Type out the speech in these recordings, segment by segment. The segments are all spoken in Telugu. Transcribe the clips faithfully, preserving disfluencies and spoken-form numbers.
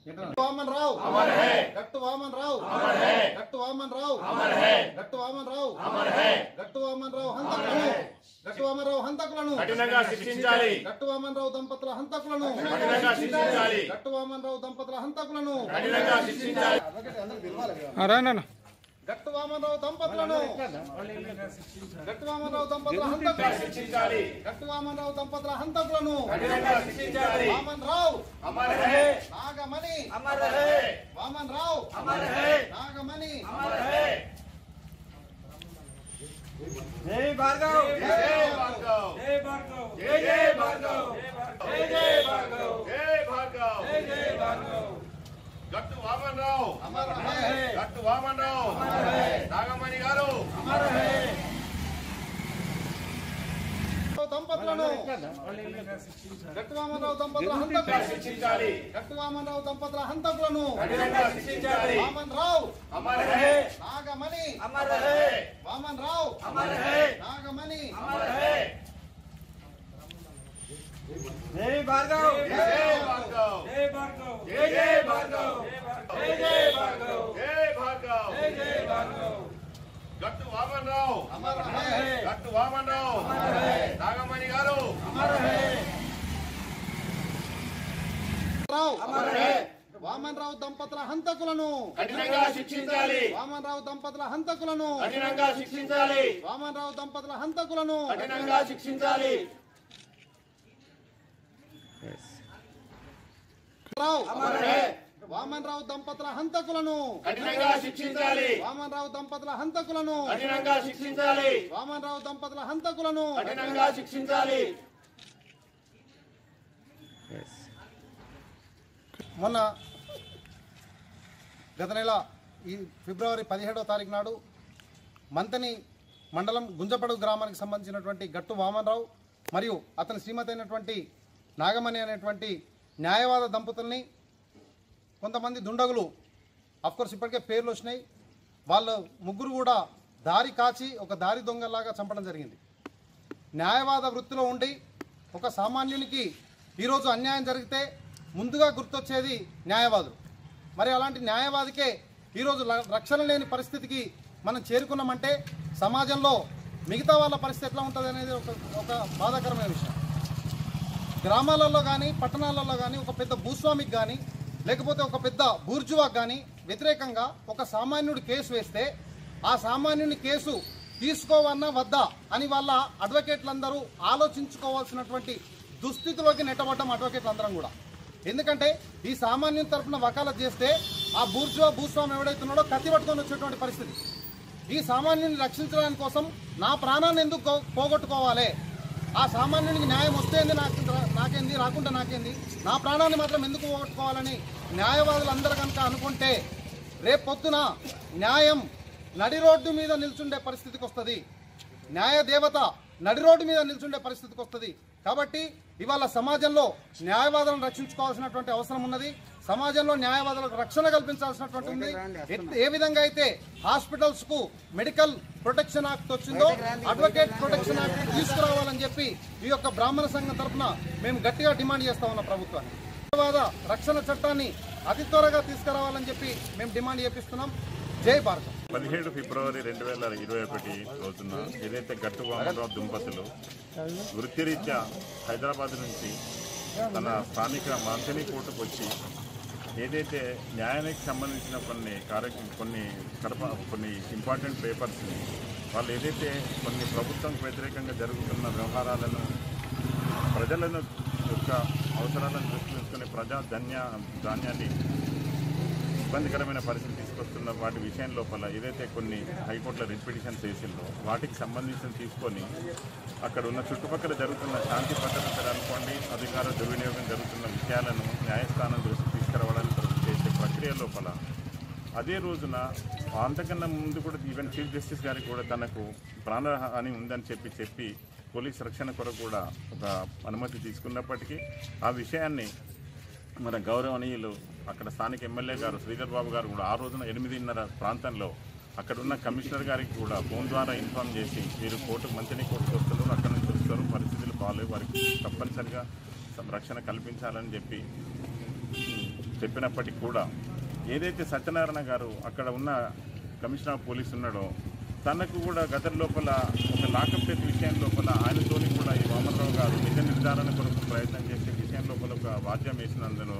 वामन राव अमर है, गट्टू वामन राव अमर है, गट्टू वामन राव अमर है, गट्टू वामन राव अमर है, गट्टू वामन राव हंतकुలను गट्टू वामन राव हंतकुలను కఠినంగా శిక్షించాలి, గట్టు వామన్ రావు దంపతుల హంతకులను కఠినంగా శిక్షించాలి, గట్టు వామన్ రావు దంపతుల హంతకులను కఠినంగా శిక్షించాలి, రానా గట్టు వామన్ రావు దంపతులను గట్టు వామన్ రావు దంపతుల హంతకులను శిక్షించాలి, గట్టు వామన్ రావు దంపతుల హంతకులను కఠినంగా శిక్షించాలి. వామన్ రావు అమర్ హై, నాగమణి అమర్ హై, వామన్ రావు అమర్ హై, నాగమణి అమర్ హై. జై భార్గవ్, జై భార్గవ్, జై భార్గవ్, జై జై భార్గవ్, జై జై భార్గవ్, జై భార్గవ్, జై జై భార్గవ్. గట్టు వామన్ రావు అమర్ హై గట్టు వామన్ రావు నాగమణి గారు అమర్ హై దంపతులను గట్టు వామన్ రావు దంపతుల హంతకులను శిక్షించాలి, గట్టు వామన్ రావు దంపతుల హంతకులను కఠినంగా శిక్షించాలి. వామన్ రావు అమర్ హై, నాగమణి అమర్ హై, వామన్ రావు అమర్ హై, నాగమణి అమర్ హై. జై భార్గవ్, జై భార్గవ్, జై భార్గవ్, జై జై భార్గవ్, జై జై భార్గవ్, జై భార్గవ్, జై జై భార్గవ్. గట్టు వామన్ రావు అమర్ హై గట్టు వామన్ రావు నాగమణి గారు అమర్ హై రావు అమర్ హై. వామన్ రావు దంపతుల హంతకులను కఠినంగా శిక్షించాలి, వామన్ రావు దంపతుల హంతకులను కఠినంగా శిక్షించాలి, వామన్ రావు దంపతుల హంతకులను కఠినంగా శిక్షించాలి. రావు అమర్ హై, వామన్ రావు దంపతుల హంతకులను కఠినంగా శిక్షించాలి, వామన్ రావు దంపతుల హంతకులను కఠినంగా శిక్షించాలి, వామన్ రావు దంపతుల హంతకులను కఠినంగా శిక్షించాలి. మొన్న గత నెల ఈ ఫిబ్రవరి పదిహేడవ తారీఖు నాడు మంతని మండలం గుంజపడుగు గ్రామానికి సంబంధించినటువంటి గట్టు వామన్ రావు మరియు అతని శ్రీమతి అయినటువంటి నాగమణి అనేటువంటి న్యాయవాద దంపతుల్ని కొంతమంది దుండగులు అఫ్కోర్స్ ఇప్పటికే పేర్లు వచ్చినాయి, వాళ్ళు ముగ్గురు కూడా దారి కాచి ఒక దారి దొంగలాగా చంపడం జరిగింది. న్యాయవాద వృత్తిలో ఉండి ఒక సామాన్యునికి ఈరోజు అన్యాయం జరిగితే ముందుగా గుర్తొచ్చేది న్యాయవాదులు. మరి అలాంటి న్యాయవాదికే ఈరోజు రక్షణ లేని పరిస్థితికి మనం చేరుకున్నామంటే సమాజంలో మిగతా వాళ్ళ పరిస్థితి ఎట్లా ఉంటుంది అనేది ఒక ఒక బాధాకరమైన విషయం. గ్రామాలలో కానీ పట్టణాలలో కానీ ఒక పెద్ద భూస్వామికి కానీ లేకపోతే ఒక పెద్ద బూర్జువాకి కానీ వ్యతిరేకంగా ఒక సామాన్యుడు కేసు వేస్తే ఆ సామాన్యుని కేసు తీసుకోవన్నా వద్దా అని వాళ్ళ అడ్వకేట్లందరూ ఆలోచించుకోవాల్సినటువంటి దుస్థితిలోకి నెట్టబడ్డం అడ్వకేట్లందరం కూడా. ఎందుకంటే ఈ సామాన్యుని తరఫున వకాలత్ చేస్తే ఆ బూర్జువా భూస్వామి ఎవడైతున్నాడో కత్తి పట్టుకొని వచ్చేటువంటి పరిస్థితి. ఈ సామాన్యుని రక్షించడానికి కోసం నా ప్రాణాన్ని ఎందుకు పోగొట్టుకోవాలి, ఆ సామాన్యునికి న్యాయం వస్తేంది నాకు నాకేంది రాకుండా నాకేంది, నా ప్రాణాన్ని మాత్రం ఎందుకు పోగొట్టుకోవాలని న్యాయవాదులందరూ కనుక అనుకుంటే రేపు పొద్దున న్యాయం నడి రోడ్డు మీద నిల్చుండే పరిస్థితికి వస్తుంది, న్యాయ దేవత నడి రోడ్డు మీద నిల్చుండే పరిస్థితికి వస్తుంది. కాబట్టి ఇవాళ సమాజంలో న్యాయవాదులను రక్షించుకోవాల్సినటువంటి అవసరం ఉన్నది, సమాజంలో న్యాయవాదులకు రక్షణ కల్పించాల్సినటువంటి ఉంది. ఏ విధంగా అయితే హాస్పిటల్స్ కు మెడికల్ ప్రొటెక్షన్ యాక్ట్ వచ్చిందో అడ్వకేట్ ప్రొటెక్షన్ యాక్ట్ తీసుకురావాలని చెప్పి ఈ యొక్క బ్రాహ్మణ సంఘం తరఫున మేము గట్టిగా డిమాండ్ చేస్తా ఉన్నాం ప్రభుత్వాన్ని. న్యాయవాద రక్షణ చట్టాన్ని అతి త్వరగా తీసుకురావాలని చెప్పి మేము డిమాండ్ చేపిస్తున్నాం. జై భారత్. పదిహేడు ఫిబ్రవరి రెండు వేల ఇరవై ఒకటి రోజున ఏదైతే గట్టు వామనరావు దంపతులు వృత్తిరీత్యా హైదరాబాద్ నుంచి తన స్థానిక మంతని కోర్టుకు వచ్చి ఏదైతే న్యాయానికి సంబంధించిన కొన్ని కార్య కొన్ని కడప కొన్ని ఇంపార్టెంట్ పేపర్స్ని వాళ్ళు ఏదైతే కొన్ని ప్రభుత్వంకు వ్యతిరేకంగా జరుగుతున్న వ్యవహారాలను ప్రజలను యొక్క అవసరాలను దృష్టి తీసుకుని ప్రజా ధాన్య ధాన్యాన్ని ఇబ్బందికరమైన పరిస్థితి తీసుకొస్తున్న వాటి విషయం లోపల ఏదైతే కొన్ని హైకోర్టులో రిట్ పిటిషన్స్ వేసిందో వాటికి సంబంధించి తీసుకొని అక్కడ ఉన్న చుట్టుపక్కల జరుగుతున్న శాంతి భద్రతలు అనుకోండి అధికార దుర్వినియోగం జరుగుతున్న విషయాలను న్యాయస్థానం దృష్టి తీసుకురావడానికి చేసే ప్రక్రియ లోపల అదే రోజున అంతకన్నా ముందు కూడా ఈవెన్ చీఫ్ జస్టిస్ గారికి కూడా తనకు ప్రాణహాని ఉందని చెప్పి చెప్పి పోలీస్ రక్షణ కొరకు కూడా ఒక అనుమతి తీసుకున్నప్పటికీ ఆ విషయాన్ని మన గౌరవనీయులు అక్కడ స్థానిక ఎమ్మెల్యే గారు శ్రీధర్ బాబు గారు కూడా ఆ రోజున ఎనిమిదిన్నర ప్రాంతంలో అక్కడున్న కమిషనర్ గారికి కూడా ఫోన్ ద్వారా ఇన్ఫార్మ్ చేసి మీరు కోర్టు మంత్రిని కోర్టుకు వస్తున్నారు, అక్కడ నుంచి వస్తారు, పరిస్థితులు బాగాలేవు, వారికి తప్పనిసరిగా రక్షణ కల్పించాలని చెప్పి చెప్పినప్పటికీ కూడా ఏదైతే సత్యనారాయణ గారు అక్కడ ఉన్న కమిషనర్ ఆఫ్ పోలీస్ ఉన్నాడో తనకు కూడా గత లోపల ఒక లాకప్ డెత్ విషయం లోపల ఆయనతోని కూడా ఈ వామనరావు గారు నిజ నిర్ధారణ కొరకు ప్రయత్నం చేసే విషయం లోపల ఒక వాద్యం వేసినందును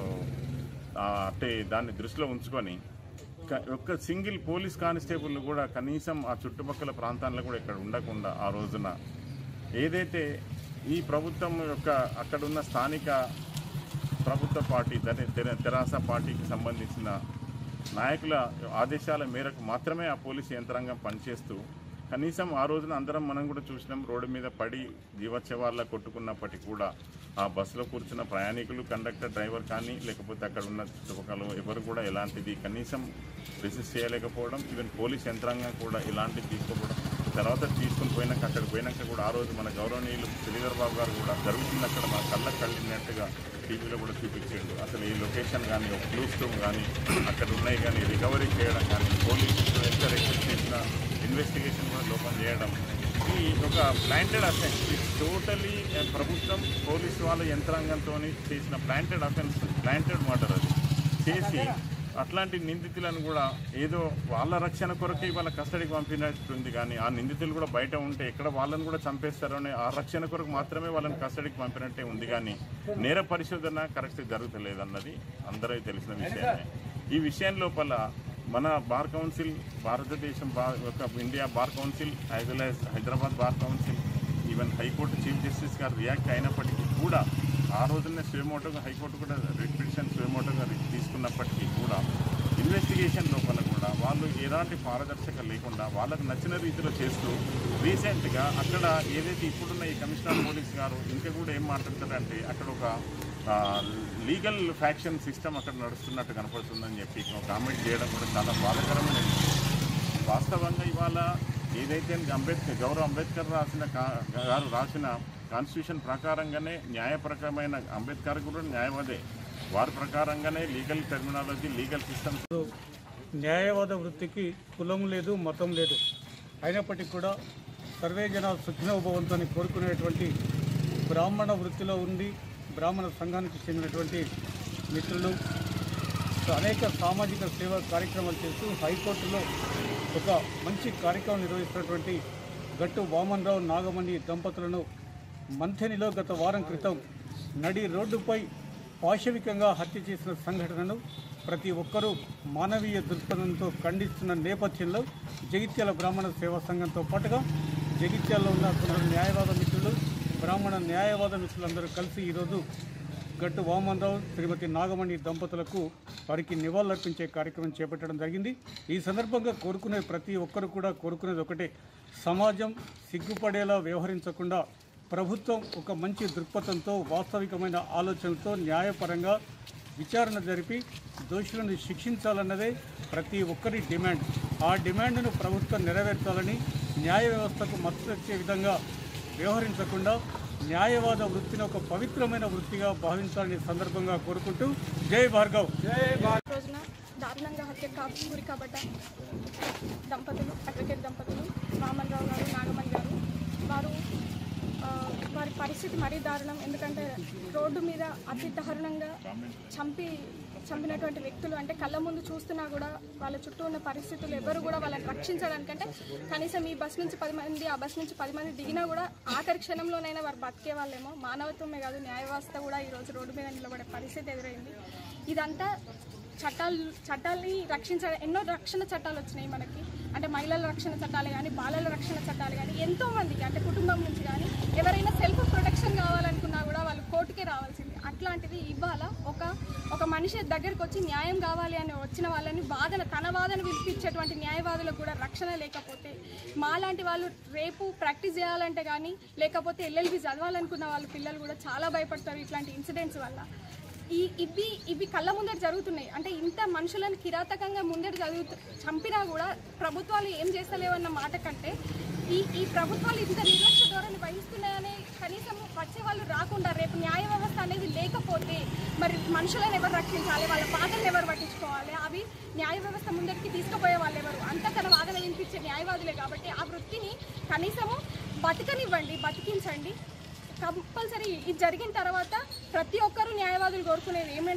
అంటే దాన్ని దృష్టిలో ఉంచుకొని ఒక్క సింగిల్ పోలీస్ కానిస్టేబుల్ కూడా కనీసం ఆ చుట్టుపక్కల ప్రాంతాల్లో కూడా ఇక్కడ ఉండకుండా ఆ రోజున ఏదైతే ఈ ప్రభుత్వం యొక్క అక్కడున్న స్థానిక ప్రభుత్వ పార్టీ తెరాస పార్టీకి సంబంధించిన నాయకుల ఆదేశాల మేరకు మాత్రమే ఆ పోలీసు యంత్రాంగం పనిచేస్తూ కనీసం ఆ రోజున అందరం మనం కూడా చూసినాం రోడ్డు మీద పడి జీవోత్సవాల్లో కొట్టుకున్నప్పటికీ కూడా ఆ బస్సులో కూర్చున్న ప్రయాణికులు కండక్టర్ డ్రైవర్ కానీ లేకపోతే అక్కడ ఉన్న చుట్టుపక్కల ఎవరు కూడా ఎలాంటిది కనీసం రెసిస్ట్ చేయలేకపోవడం ఈవెన్ పోలీస్ యంత్రాంగం కూడా ఇలాంటివి తీసుకోవడం తర్వాత తీసుకుని పోయినాక అక్కడికి పోయినాక కూడా ఆ రోజు మన గౌరవనీయులు శ్రీధర్ బాబు గారు కూడా జరుగుతుంది అక్కడ మన కళ్ళకు కళ్ళినట్టుగా టీవీలో కూడా చూపించాడు. అసలు ఈ లొకేషన్ కానీ ఒక క్లూ స్టూమ్ కానీ అక్కడ ఉన్నాయి కానీ రికవరీ చేయడం కానీ పోలీసులు ఎంత రిక్వెస్ట్ చేసిన ఇన్వెస్టిగేషన్ కూడా లోపం చేయడం ఈ ఒక ప్లాంటెడ్ అఫెన్స్ టోటలీ ప్రభుత్వం పోలీసు వాళ్ళ యంత్రాంగంతో చేసిన ప్లాంటెడ్ అఫెన్స్ ప్లాంటెడ్ మర్డర్ అది చేసి అట్లాంటి నిందితులను కూడా ఏదో వాళ్ళ రక్షణ కొరకే వాళ్ళ కస్టడీకి పంపినట్టుంది కానీ ఆ నిందితులు కూడా బయట ఉంటే ఎక్కడ వాళ్ళని కూడా చంపేస్తారని ఆ రక్షణ కొరకు మాత్రమే వాళ్ళని కస్టడీకి పంపినట్టే ఉంది కానీ నేర పరిశోధన కరెక్ట్ జరుగుతలేదు అన్నది అందరూ తెలిసిన విషయమే. ఈ విషయం లోపల మన బార్ కౌన్సిల్ భారతదేశం బార్ ఒక India bar council as well as Hyderabad bar council even high court chief justice గారు రియాక్ట్ అయినప్పటికీ కూడా ఆ రోజునే స్వేమోటోగా హైకోర్టు కూడా రిట్ పిటిషన్ స్వేమోటోగా తీసుకున్నప్పటికీ కూడా ఇన్వెస్టిగేషన్ లోపల కూడా వాళ్ళు ఎలాంటి పారదర్శక లేకుండా వాళ్ళకు నచ్చిన రీతిలో చేస్తూ రీసెంట్గా అక్కడ ఏదైతే ఇప్పుడున్న ఈ కమిషనర్ పోలీస్ గారు ఇంకా కూడా ఏం మాట్లాడతారంటే అక్కడ ఒక లీగల్ ఫ్యాక్షన్ సిస్టమ్ అక్కడ నడుస్తున్నట్టు కనపడుతుందని చెప్పి కామెంట్ చేయడం కూడా చాలా బాధాకరమైన వాస్తవంగా ఇవాళ ఏదైతే అంబేద్కర్ గౌరవ్ అంబేద్కర్ రాసిన గారు రాసిన కాన్స్టిట్యూషన్ ప్రకారంగానే న్యాయపరకమైన అంబేద్కర్ కూడా న్యాయవాదే వారి ప్రకారంగానే లీగల్ టెర్మినాలజీ లీగల్ సిస్టమ్స్ న్యాయవాద వృత్తికి కులం లేదు మతం లేదు అయినప్పటికీ కూడా సర్వే జన సుఖినోభవంతో కోరుకునేటువంటి బ్రాహ్మణ వృత్తిలో ఉండి బ్రాహ్మణ సంఘానికి చెందినటువంటి మిత్రులు అనేక సామాజిక సేవా కార్యక్రమాలు చేస్తూ హైకోర్టులో ఒక మంచి కార్యక్రమం నిర్వహిస్తున్నటువంటి గట్టు వామనరావు నాగమణి దంపతులను మంథనిలో గత వారం క్రితం నడి రోడ్డుపై పాశవికంగా హత్య చేసిన సంఘటనను ప్రతి ఒక్కరూ మానవీయ దృక్పథంతో ఖండిస్తున్న నేపథ్యంలో జగిత్యాల బ్రాహ్మణ సేవా సంఘంతో పాటుగా జగిత్యాలలో ఉన్న కొందరు న్యాయవాద మిత్రులు బ్రాహ్మణ న్యాయవాద మిత్రులందరూ కలిసి ఈరోజు గట్టు వామనరావు శ్రీమతి నాగమణి దంపతులకు వారికి నివాళులర్పించే కార్యక్రమం చేపట్టడం జరిగింది. ఈ సందర్భంగా కోరుకునే ప్రతి ఒక్కరు కూడా కోరుకునేది ఒకటే, సమాజం సిగ్గుపడేలా వ్యవహరించకుండా ప్రభుత్వం ఒక మంచి దృక్పథంతో వాస్తవికమైన ఆలోచనలతో న్యాయపరంగా విచారణ జరిపి దోషులను శిక్షించాలన్నదే ప్రతి ఒక్కరి డిమాండ్. ఆ డిమాండ్ను ప్రభుత్వం నెరవేర్చాలని, న్యాయ వ్యవస్థకు మద్దతు ఇచ్చే విధంగా వ్యవహరించకుండా న్యాయవాద వృత్తిని ఒక పవిత్రమైన వృత్తిగా భావించాలని సందర్భంగా కోరుకుంటూ జై భార్గవ్. రోజున దారుణంగా హత్య గురి కాబట్ట దంపతులు అడ్వకేట్ దంపతులు వామనరావు గారు నాగమణి గారు వారు వారి పరిస్థితి మరీ దారుణం. ఎందుకంటే రోడ్డు మీద అతి దారుణంగా చంపి చంపినటువంటి వ్యక్తులు అంటే కళ్ళ ముందు చూస్తున్నా కూడా వాళ్ళ చుట్టూ ఉన్న పరిస్థితులు ఎవరు కూడా వాళ్ళని రక్షించడానికంటే కనీసం ఈ బస్ నుంచి పది మంది ఆ బస్ నుంచి పది మంది దిగినా కూడా ఆఖరి క్షణంలోనైనా వారు బతికే వాళ్ళేమో. మానవత్వమే కాదు న్యాయ వ్యవస్థ కూడా ఈరోజు రోడ్డు మీద నిలబడే పరిస్థితి ఎదురైంది. ఇదంతా చట్టాలు చట్టాలని రక్షించ ఎన్నో రక్షణ చట్టాలు వచ్చినాయి మనకి. అంటే మహిళల రక్షణ చట్టాలు కానీ బాలల రక్షణ చట్టాలు కానీ ఎంతోమందికి అంటే కుటుంబం నుంచి కానీ ఎవరైనా సెల్ఫ్ ప్రొటెక్షన్ కావాలనుకున్నా కూడా వాళ్ళు కోర్టుకే రావాల్సింది. అట్లాంటిది ఇవాళ ఒక ఒక మనిషి దగ్గరికి వచ్చి న్యాయం కావాలి అని వచ్చిన వాళ్ళని వాదన తన వాదన వినిపించేటువంటి న్యాయవాదులకు కూడా రక్షణ లేకపోతే మాలాంటి వాళ్ళు రేపు ప్రాక్టీస్ చేయాలంటే కానీ లేకపోతే ఎల్ఎల్బి చదవాలనుకున్న వాళ్ళ పిల్లలు కూడా చాలా భయపడతారు ఇట్లాంటి ఇన్సిడెంట్స్ వల్ల. ఈ ఇవి ఇవి కళ్ళ ముందర జరుగుతున్నాయి. అంటే ఇంత మనుషులను కిరాతకంగా ముందర జరుగుతూ చంపినా కూడా ప్రభుత్వాలు ఏం చేస్తలేవన్న మాట కంటే ఈ ఈ ప్రభుత్వాలు ఇంత నిర్లక్ష్య ధోరణి వహిస్తున్నాయని కనీసం వచ్చే వాళ్ళు రాకుండా రేపు న్యాయ వ్యవస్థ అనేది లేకపోతే మరి మనుషులను ఎవరు రక్షించాలి, వాళ్ళ బాధలను ఎవరు పట్టించుకోవాలి, అవి న్యాయ వ్యవస్థ ముందరికి తీసుకుపోయే వాళ్ళు ఎవరు? అంతా తన వాదన వినిపించే న్యాయవాదులే. కాబట్టి ఆ వృత్తిని కనీసము బతకనివ్వండి, బతికించండి. కంపల్సరీ ఇది జరిగిన తర్వాత ప్రతి ఒక్కరూ న్యాయవాదులు కోరుకునేది ఏమంటే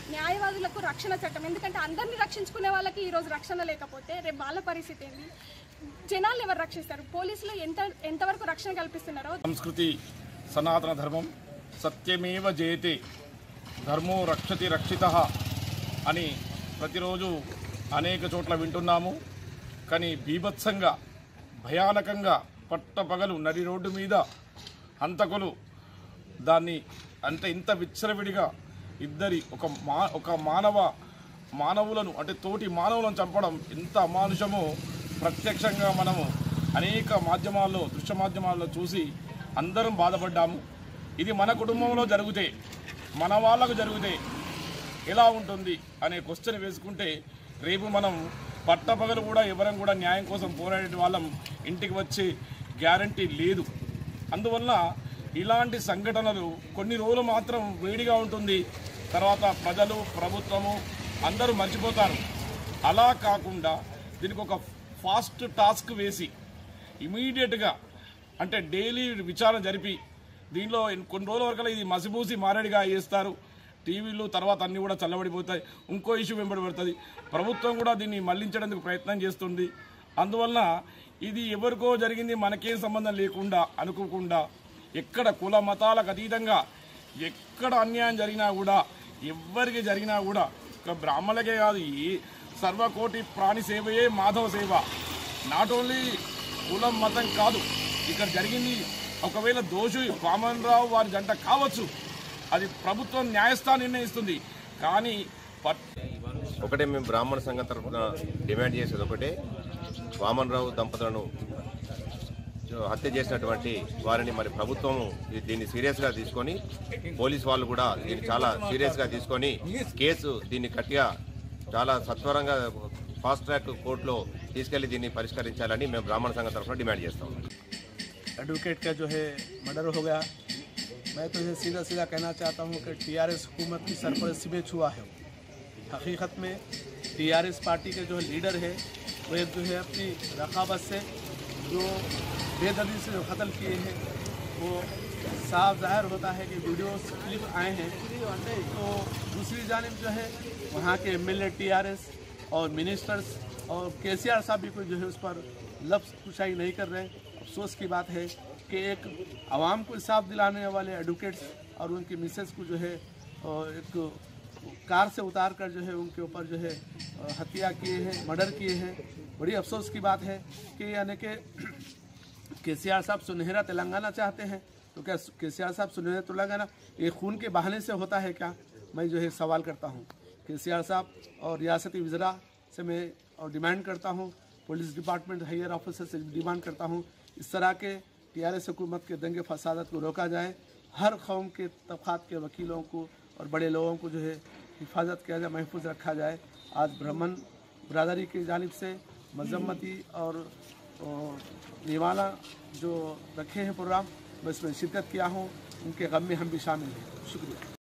న్యాయవాదులకు రక్షణ చట్టం, ఎందుకంటే అందరినీ రక్షించుకునే వాళ్ళకి ఈరోజు రక్షణ లేకపోతే రేపు వాళ్ళ పరిస్థితి ఏంటి? జనాలు ఎవరు రక్షిస్తారు? పోలీసులు ఎంత ఎంతవరకు రక్షణ కల్పిస్తున్నారో. సంస్కృతి సనాతన ధర్మం సత్యమేవ జయతే ధర్మో రక్షతి రక్షితః అని ప్రతిరోజు అనేక చోట్ల వింటున్నాము. కానీ బీభత్సంగా భయానకంగా పట్టపగలు నడి రోడ్డు మీద హంతకులు దాన్ని అంటే ఇంత విచ్చలవిడిగా ఇద్దరి ఒక మా ఒక మానవ మానవులను అంటే తోటి మానవులను చంపడం ఎంత అమానుషమో ప్రత్యక్షంగా మనము అనేక మాధ్యమాల్లో దృశ్య మాధ్యమాల్లో చూసి అందరం బాధపడ్డాము. ఇది మన కుటుంబంలో జరిగితే మన వాళ్ళకు జరిగితే ఎలా ఉంటుంది అనే క్వశ్చన్ వేసుకుంటే రేపు మనం పట్టపగలు కూడా ఎవరం కూడా న్యాయం కోసం పోరాడే వాళ్ళం ఇంటికి వచ్చే గ్యారంటీ లేదు. అందువల్ల ఇలాంటి సంఘటనలు కొన్ని రోజులు మాత్రం వేడిగా ఉంటుంది, తర్వాత ప్రజలు ప్రభుత్వము అందరూ మర్చిపోతారు. అలా కాకుండా దీనికి ఒక ఫాస్ట్ టాస్క్ వేసి ఇమీడియట్గా అంటే డైలీ విచారణ జరిపి దీనిలో కొన్ని రోజుల వరకు ఇది మసిబూసి మారేడుగా చేస్తారు. టీవీలు తర్వాత అన్నీ కూడా చల్లబడిపోతాయి, ఇంకో ఇష్యూ వెంబడి పడుతుంది. ప్రభుత్వం కూడా దీన్ని మళ్లించడానికి ప్రయత్నం చేస్తుంది. అందువల్ల ఇది ఎవరికో జరిగింది మనకేం సంబంధం లేకుండా అనుకోకుండా ఎక్కడ కుల మతాలకు అతీతంగా ఎక్కడ అన్యాయం జరిగినా కూడా ఎవరికి జరిగినా కూడా ఒక బ్రాహ్మణులకే కాదు, ఈ సర్వకోటి ప్రాణి సేవయే మాధవ సేవ. నాట్ ఓన్లీ కులం మతం కాదు, ఇక్కడ జరిగింది ఒకవేళ దోషి వామన్ రావు వారి జంట కావచ్చు, అది ప్రభుత్వం న్యాయస్థానం నిర్ణయిస్తుంది. కానీ ఒకటే మేము బ్రాహ్మణ సంఘం తరఫున డిమాండ్ చేసేది ఒకటే, వామన్ రావు దంపతులను హత్య చేసినటువంటి వారిని మరి ప్రభుత్వం దీన్ని సీరియస్గా తీసుకొని పోలీస్ వాళ్ళు కూడా దీన్ని చాలా సీరియస్గా తీసుకొని కేసు దీన్ని గట్టిగా చాలా సత్వరంగా ఫాస్ట్ ట్రాక్ కోర్టులో తీసుకెళ్లి దీన్ని పరిష్కరించాలని మేము బ్రాహ్మణ సంఘం తరఫున డిమాండ్ చేస్తాం. एडवोकेट का जो है मर्डर हो गया, मैं तो ये सीधा सीधा कहना चाहता हूँ कि टीआरएस हुकूमत की सरपरस्ती में छुआ है। हकीकत में टीआरएस पार्टी के जो लीडर है वो एक जो है अपनी रकाबत से जो बेदर्दी से जो कत्ल किए हैं वो साफ जाहिर होता है कि वीडियोस क्लिप आए हैं। तो दूसरी जानिब जो है वहाँ के एम एल ए टीआरएस और मिनिस्टर्स और के सी आर साहब भी कोई जो है उस पर लफ्ज़ कुशाई नहीं कर रहे। अफसोस की बात है कि एक आवाम को इंसाफ दिलाने वाले एडवोकेट्स और उनकी मिसेस को जो है एक कार से उतार कर जो है उनके ऊपर जो है हत्या किए हैं, मर्डर किए हैं। बड़ी अफसोस की बात है कि यानी कि के सी आर साहब सुनहरा तेलंगाना चाहते हैं, तो क्या के सी आर साहब सुनहरा तेलंगाना ये खून के बहाने से होता है क्या? मैं जो है सवाल करता हूँ के सी आर साहब और रियासती वज़रा से मैं और डिमांड करता हूँ, पुलिस डिपार्टमेंट हायर ऑफिसर से डिमांड करता हूँ, इस तरह के टीआरएस हुकूमत के दंगे फसादत को रोका जाए। हर कौम के तबक़ात के वकीलों को और बड़े लोगों को जो है हिफाजत किया जाए, महफूज रखा जाए। आज ब्राह्मण बरादरी की जानिब से मजम्मती और निवाला जो रखे हैं प्रोग्राम, मैं इसमें शिरकत किया हूँ, उनके गम में हम भी शामिल हैं। शुक्रिया।